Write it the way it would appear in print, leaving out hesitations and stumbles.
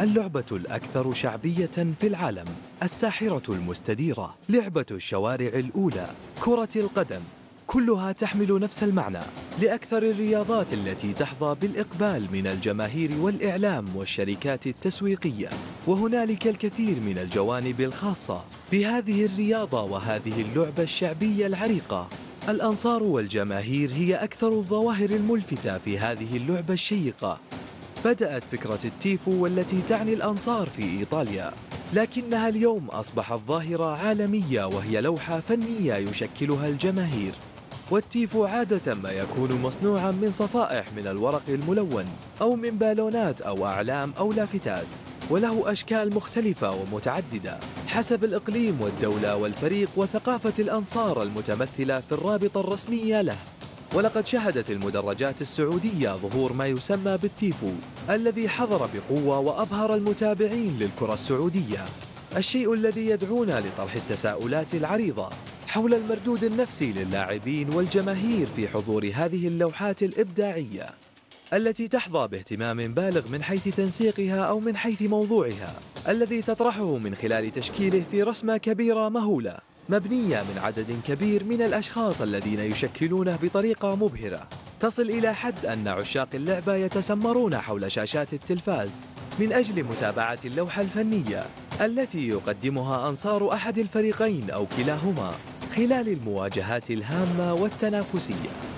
اللعبة الأكثر شعبية في العالم، الساحرة المستديرة، لعبة الشوارع الأولى، كرة القدم، كلها تحمل نفس المعنى لأكثر الرياضات التي تحظى بالإقبال من الجماهير والإعلام والشركات التسويقية. وهنالك الكثير من الجوانب الخاصة بهذه الرياضة وهذه اللعبة الشعبية العريقة. الأنصار والجماهير هي أكثر الظواهر الملفتة في هذه اللعبة الشيقة. بدأت فكرة التيفو والتي تعني الأنصار في إيطاليا، لكنها اليوم أصبحت ظاهرة عالمية وهي لوحة فنية يشكلها الجماهير. والتيفو عادة ما يكون مصنوعا من صفائح من الورق الملون أو من بالونات أو أعلام أو لافتات، وله أشكال مختلفة ومتعددة حسب الإقليم والدولة والفريق وثقافة الأنصار المتمثلة في الرابطة الرسمية له. ولقد شهدت المدرجات السعودية ظهور ما يسمى بالتيفو الذي حضر بقوة وأبهر المتابعين للكرة السعودية، الشيء الذي يدعونا لطرح التساؤلات العريضة حول المردود النفسي للاعبين والجماهير في حضور هذه اللوحات الإبداعية التي تحظى باهتمام بالغ من حيث تنسيقها أو من حيث موضوعها الذي تطرحه من خلال تشكيله في رسمة كبيرة مهولة مبنية من عدد كبير من الأشخاص الذين يشكلونه بطريقة مبهرة تصل إلى حد أن عشاق اللعبة يتسمرون حول شاشات التلفاز من أجل متابعة اللوحة الفنية التي يقدمها أنصار أحد الفريقين أو كلاهما خلال المواجهات الهامة والتنافسية.